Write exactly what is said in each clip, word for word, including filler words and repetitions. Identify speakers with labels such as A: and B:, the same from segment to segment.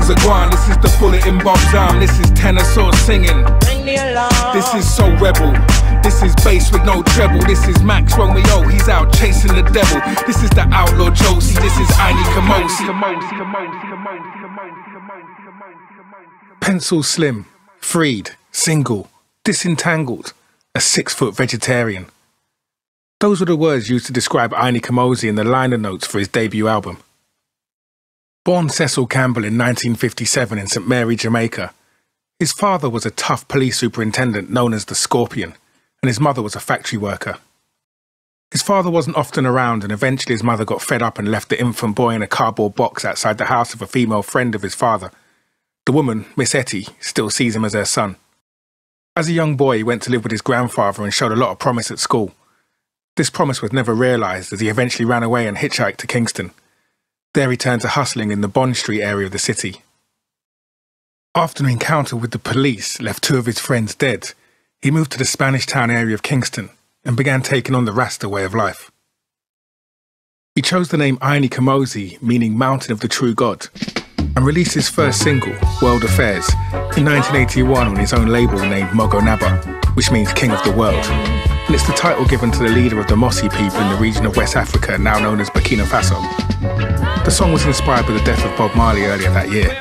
A: a guan, this is the bullet in Bob's arm. This is tenor sword singing. This is so rebel. This is bass with no treble. This is Max Romeo, he's out chasing the devil. This is the outlaw Josie. This is Aini Kamoze. Pencil slim, freed, single, disentangled, a six-foot vegetarian. Those were the words used to describe Aini Kamoze in the liner notes for his debut album. Born Cecil Campbell in nineteen fifty-seven in Saint Mary, Jamaica, his father was a tough police superintendent known as the Scorpion, and his mother was a factory worker. His father wasn't often around, and eventually his mother got fed up and left the infant boy in a cardboard box outside the house of a female friend of his father. The woman, Miss Etty, still sees him as her son. As a young boy, he went to live with his grandfather and showed a lot of promise at school. This promise was never realised, as he eventually ran away and hitchhiked to Kingston. There he turned to hustling in the Bond Street area of the city. After an encounter with the police left two of his friends dead, he moved to the Spanish town area of Kingston and began taking on the Rasta way of life. He chose the name Aini Kamoze, meaning Mountain of the True God, and released his first single, World Affairs, in nineteen eighty-one on his own label named Mogo Naba, which means King of the World, and it's the title given to the leader of the Mossi people in the region of West Africa, now known as Burkina Faso. The song was inspired by the death of Bob Marley earlier that year.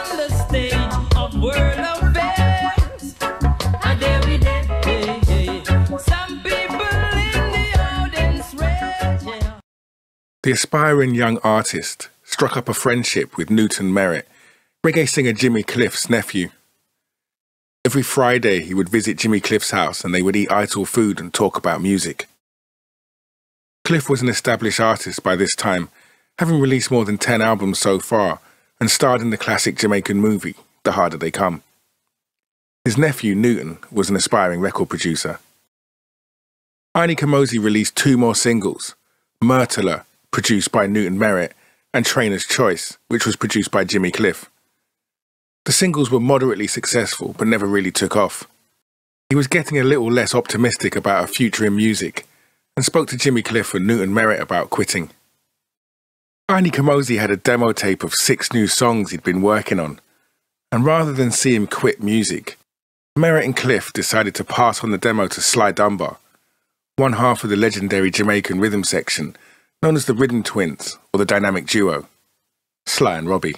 A: The aspiring young artist struck up a friendship with Newton Merritt, reggae singer Jimmy Cliff's nephew. Every Friday he would visit Jimmy Cliff's house and they would eat idle food and talk about music. Cliff was an established artist by this time, having released more than ten albums so far and starred in the classic Jamaican movie, The Harder They Come. His nephew Newton was an aspiring record producer. Aini Kamoze released two more singles, Myrtala, produced by Newton Merritt, and Trainer's Choice, which was produced by Jimmy Cliff. The singles were moderately successful, but never really took off. He was getting a little less optimistic about a future in music, and spoke to Jimmy Cliff and Newton Merritt about quitting. Aini Kamoze had a demo tape of six new songs he'd been working on, and rather than see him quit music, Merritt and Cliff decided to pass on the demo to Sly Dunbar, one half of the legendary Jamaican rhythm section, known as the Rhythm Twins, or the dynamic duo, Sly and Robbie.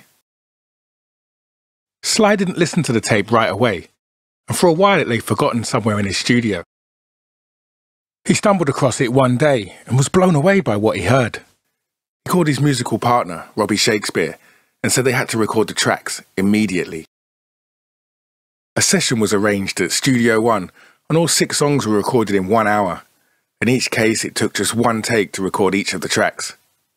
A: Sly didn't listen to the tape right away, and for a while it lay forgotten somewhere in his studio. He stumbled across it one day and was blown away by what he heard. He called his musical partner, Robbie Shakespeare, and said they had to record the tracks immediately. A session was arranged at Studio One, and all six songs were recorded in one hour. In each case, it took just one take to record each of the tracks.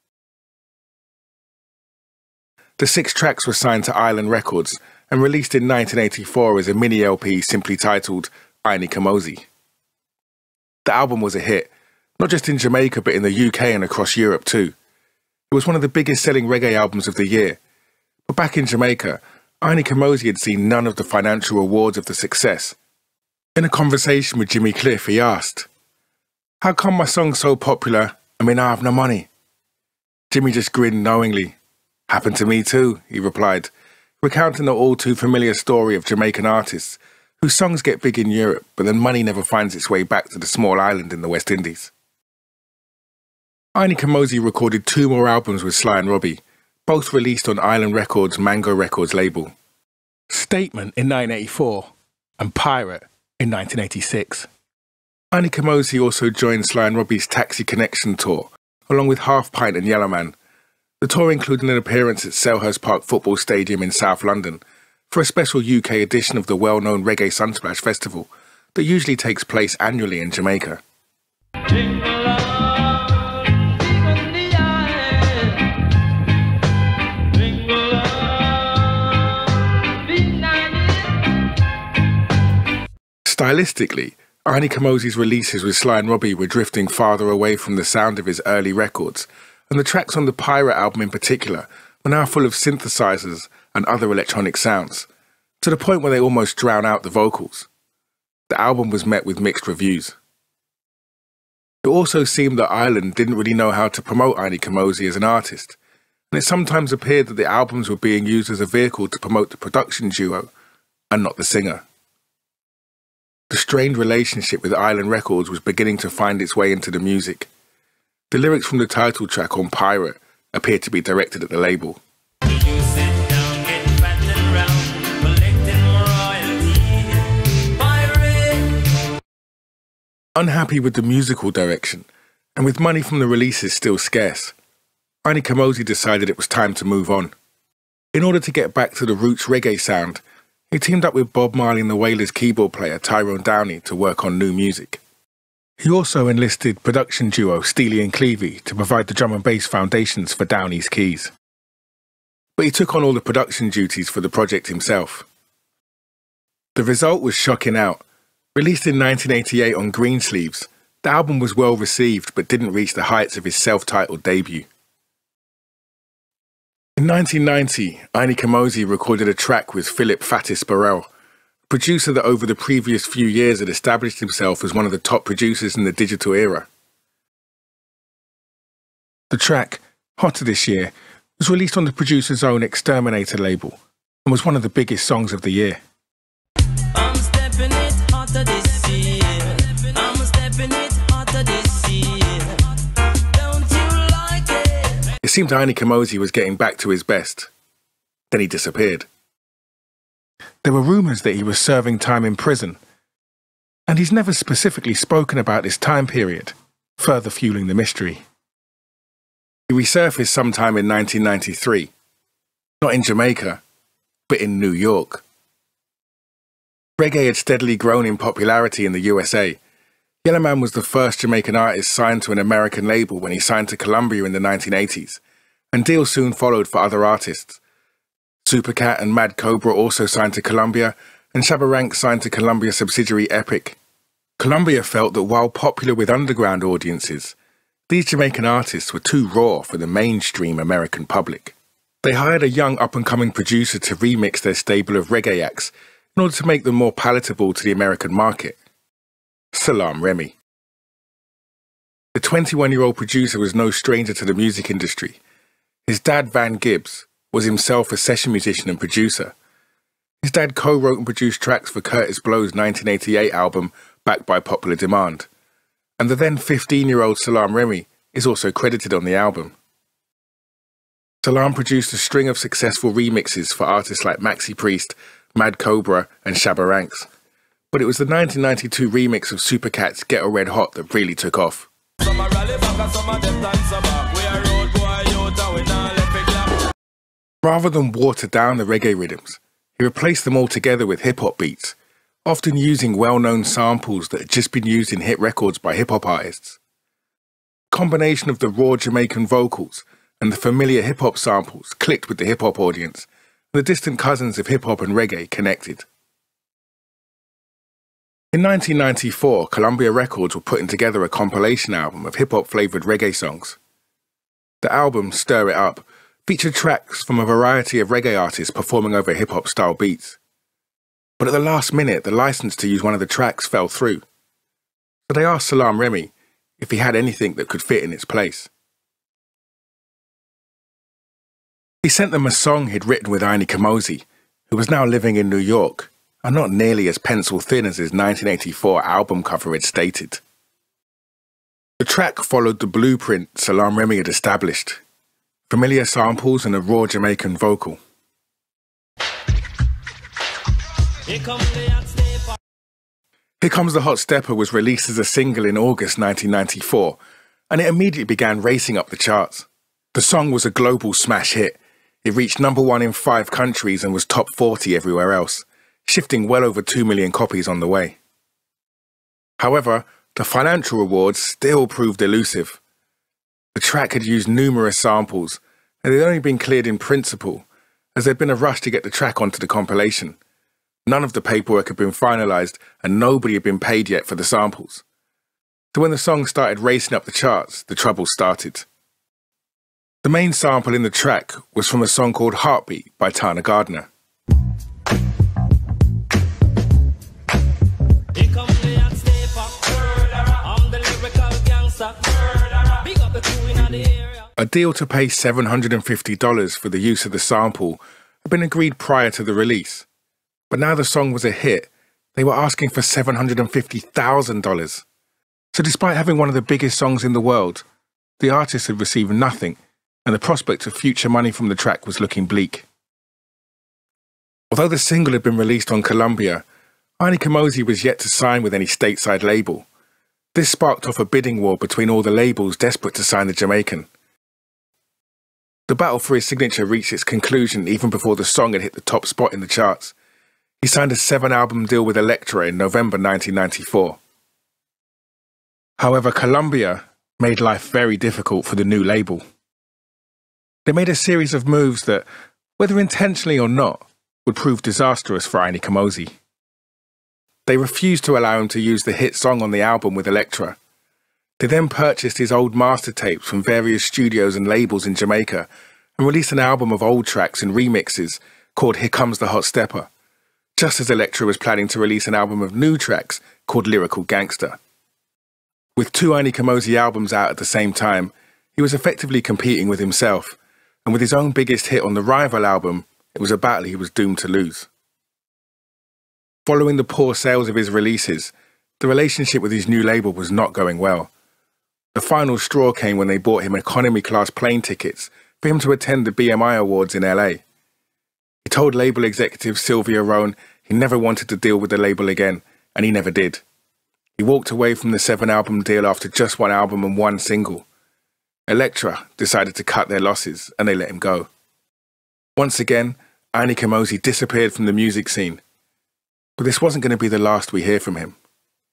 A: The six tracks were signed to Island Records and released in nineteen eighty-four as a mini L P simply titled Aini Kamoze. The album was a hit, not just in Jamaica but in the U K and across Europe too. It was one of the biggest selling reggae albums of the year. But back in Jamaica, Aini Kamoze had seen none of the financial rewards of the success. In a conversation with Jimmy Cliff, he asked, "How come my song's so popular, I mean I have no money?" Jimmy just grinned knowingly. "Happened to me too," he replied, recounting the all-too-familiar story of Jamaican artists whose songs get big in Europe, but then money never finds its way back to the small island in the West Indies. Aini Kamoze recorded two more albums with Sly and Robbie, both released on Island Records' Mango Records label. Statement in nineteen eighty-four and Pirate in nineteen eighty-six. Aini Kamoze also joined Sly and Robbie's Taxi Connection tour, along with Half Pint and Yellowman. The tour included an appearance at Selhurst Park Football Stadium in South London for a special U K edition of the well-known Reggae Sunsplash Festival that usually takes place annually in Jamaica. Stylistically, Aini Kamoze's releases with Sly and Robbie were drifting farther away from the sound of his early records, and the tracks on the Pirate album in particular were now full of synthesizers and other electronic sounds, to the point where they almost drown out the vocals. The album was met with mixed reviews. It also seemed that Ireland didn't really know how to promote Aini Kamoze as an artist, and it sometimes appeared that the albums were being used as a vehicle to promote the production duo, and not the singer. The strained relationship with Island Records was beginning to find its way into the music. The lyrics from the title track on Pirate appeared to be directed at the label. Unhappy with the musical direction, and with money from the releases still scarce, Ini Kamoze decided it was time to move on. In order to get back to the roots reggae sound, he teamed up with Bob Marley and the Wailers keyboard player Tyrone Downey to work on new music. He also enlisted production duo Steely and Clevie to provide the drum and bass foundations for Downey's keys. But he took on all the production duties for the project himself. The result was Shocking Out. Released in nineteen eighty-eight on Greensleeves, the album was well received but didn't reach the heights of his self-titled debut. In nineteen ninety, Ini Kamoze recorded a track with Philip Fatis Burrell, a producer that over the previous few years had established himself as one of the top producers in the digital era. The track, Hotter This Year, was released on the producer's own Exterminator label and was one of the biggest songs of the year.
B: I'm stepping it hotter this year. I'm stepping it hotter this year. Don't you like it?
A: It seemed Ini Kamoze was getting back to his best. Then he disappeared. There were rumours that he was serving time in prison, and he's never specifically spoken about this time period, further fueling the mystery. He resurfaced sometime in nineteen ninety-three, not in Jamaica, but in New York. Reggae had steadily grown in popularity in the U S A. Yellowman was the first Jamaican artist signed to an American label when he signed to Columbia in the nineteen eighties, and deals soon followed for other artists. Supercat and Mad Cobra also signed to Columbia, and Shabba Ranks signed to Columbia subsidiary Epic. Columbia felt that while popular with underground audiences, these Jamaican artists were too raw for the mainstream American public. They hired a young up-and-coming producer to remix their stable of reggae acts in order to make them more palatable to the American market. Salaam Remi. The twenty-one-year-old producer was no stranger to the music industry. His dad, Van Gibbs, was himself a session musician and producer. His dad co-wrote and produced tracks for Curtis Blow's nineteen eighty-eight album, Backed by Popular Demand, and the then fifteen-year-old Salaam Remi is also credited on the album. Salaam produced a string of successful remixes for artists like Maxi Priest, Mad Cobra and Shabba Ranks, but it was the nineteen ninety-two remix of Supercat's Ghetto Red Hot that really took off. Rather than water down the reggae rhythms, he replaced them all together with hip-hop beats, often using well-known samples that had just been used in hit records by hip-hop artists. The combination of the raw Jamaican vocals and the familiar hip-hop samples clicked with the hip-hop audience, and the distant cousins of hip-hop and reggae connected. In nineteen ninety-four, Columbia Records were putting together a compilation album of hip-hop flavoured reggae songs. The album, Stir It Up, featured tracks from a variety of reggae artists performing over hip-hop style beats. But at the last minute, the license to use one of the tracks fell through. So they asked Salaam Remi if he had anything that could fit in its place. He sent them a song he'd written with Ini Kamoze, who was now living in New York, and not nearly as pencil-thin as his nineteen eighty-four album cover had stated. The track followed the blueprint Salaam Remi had established: familiar samples and a raw Jamaican vocal. Here Comes the Hotstepper. Here Comes the Hotstepper was released as a single in August nineteen ninety-four, and it immediately began racing up the charts. The song was a global smash hit. It reached number one in five countries and was top forty everywhere else, shifting well over two million copies on the way. However, the financial rewards still proved elusive. The track had used numerous samples, and it had only been cleared in principle, as there had been a rush to get the track onto the compilation. None of the paperwork had been finalised, and nobody had been paid yet for the samples. So when the song started racing up the charts, the trouble started. The main sample in the track was from a song called Heartbeat by Tana Gardner. Here comes the Hotstepper. I'm the lyrical gangster. Big up the crew in the area. A deal to pay seven hundred fifty dollars for the use of the sample had been agreed prior to the release, but now the song was a hit, they were asking for seven hundred fifty thousand dollars. So despite having one of the biggest songs in the world, the artist had received nothing, and the prospect of future money from the track was looking bleak. Although the single had been released on Columbia, Aine Kamoze was yet to sign with any stateside label. This sparked off a bidding war between all the labels desperate to sign the Jamaican. The battle for his signature reached its conclusion even before the song had hit the top spot in the charts. He signed a seven-album deal with Elektra in November nineteen ninety-four. However, Columbia made life very difficult for the new label. They made a series of moves that, whether intentionally or not, would prove disastrous for Aine Kamoze. They refused to allow him to use the hit song on the album with Elektra. They then purchased his old master tapes from various studios and labels in Jamaica and released an album of old tracks and remixes called Here Comes the Hotstepper, just as Elektra was planning to release an album of new tracks called Lyrical Gangster. With two Aine Kamoze albums out at the same time, he was effectively competing with himself, and with his own biggest hit on the rival album, it was a battle he was doomed to lose. Following the poor sales of his releases, the relationship with his new label was not going well. The final straw came when they bought him economy class plane tickets for him to attend the B M I Awards in L A. He told label executive Sylvia Rohn he never wanted to deal with the label again, and he never did. He walked away from the seven-album deal after just one album and one single. Elektra decided to cut their losses, and they let him go. Once again, Aine Kamoze disappeared from the music scene. But this wasn't going to be the last we hear from him.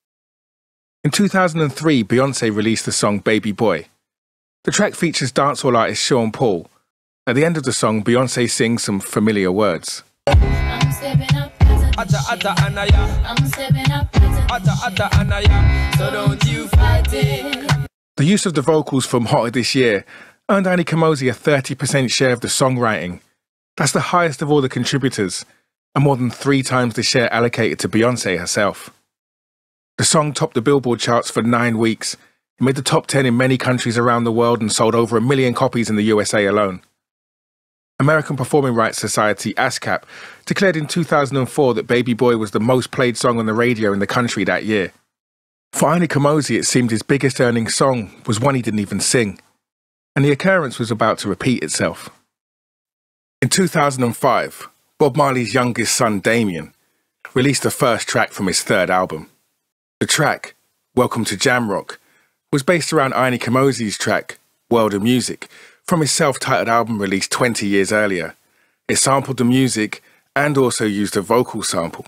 A: In two thousand three, Beyoncé released the song Baby Boy. The track features dancehall artist Sean Paul. At the end of the song, Beyoncé sings some familiar words.
B: I'm stepping up, Atta, atta, anaya. I'm stepping up, atta, atta, anaya. So don't you fight it.
A: The use of the vocals from Hotter This Year earned Aine Kamoze a thirty percent share of the songwriting. That's the highest of all the contributors, and more than three times the share allocated to Beyoncé herself. The song topped the Billboard charts for nine weeks. It made the top ten in many countries around the world and sold over a million copies in the U S A alone. American Performing Rights Society, ASCAP, declared in two thousand four that Baby Boy was the most played song on the radio in the country that year. For Aine Kamoze, it seemed his biggest earning song was one he didn't even sing, and the occurrence was about to repeat itself. In two thousand five, Bob Marley's youngest son, Damien, released the first track from his third album. The track, Welcome to Jamrock, was based around Aine Kamoze's track, World of Music, from his self-titled album released twenty years earlier. It sampled the music and also used a vocal sample.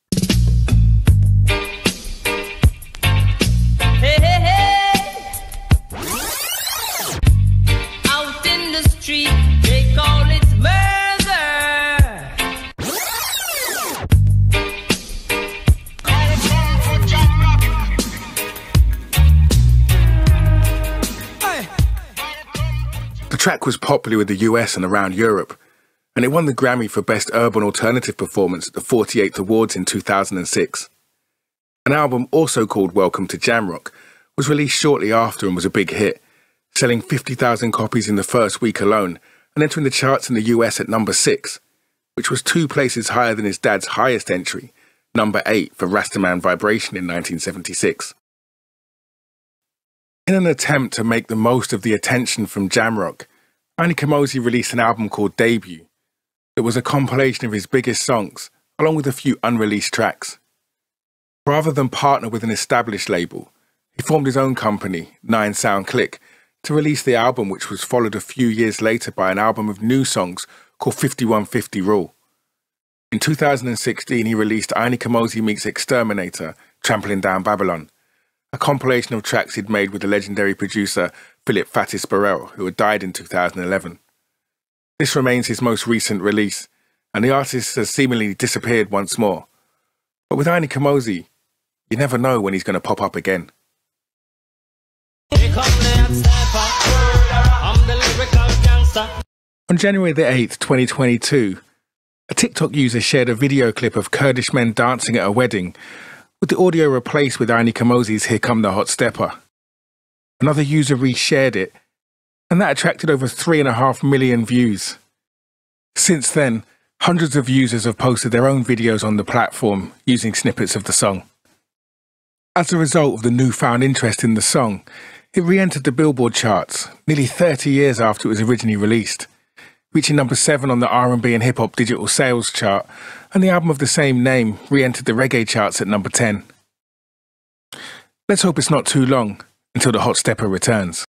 B: Hey, hey, hey. Out in the street, they call it murder.
A: The track was popular with the U S and around Europe, and it won the Grammy for Best Urban Alternative Performance at the forty-eighth Awards in two thousand six. An album also called Welcome to Jamrock was released shortly after and was a big hit, selling fifty thousand copies in the first week alone and entering the charts in the U S at number six, which was two places higher than his dad's highest entry, number eight for Rastaman Vibration in nineteen seventy-six. In an attempt to make the most of the attention from Jamrock, Aine Kamoze released an album called Debut. It was a compilation of his biggest songs, along with a few unreleased tracks. Rather than partner with an established label, he formed his own company, Nine Sound Click, to release the album, which was followed a few years later by an album of new songs called fifty-one fifty Rule. In two thousand sixteen, he released Aine Kamoze Meets Exterminator, Trampling Down Babylon, a compilation of tracks he'd made with the legendary producer Philip Fatis Burrell, who had died in two thousand eleven. This remains his most recent release, and the artist has seemingly disappeared once more. But with Aine Kamoze, you never know when he's going to pop up again.
B: Here come the Hotstepper. I'm the lyrical gangster.
A: On January the eighth, twenty twenty-two, a TikTok user shared a video clip of Kurdish men dancing at a wedding, with the audio replaced with Aine Kamoze's Here Come the Hotstepper. Another user reshared it, and that attracted over three and a half million views. Since then, hundreds of users have posted their own videos on the platform using snippets of the song. As a result of the newfound interest in the song, it re-entered the Billboard charts nearly thirty years after it was originally released, reaching number seven on the R and B and hip-hop digital sales chart, and the album of the same name re-entered the reggae charts at number ten. Let's hope it's not too long until the Hotstepper returns.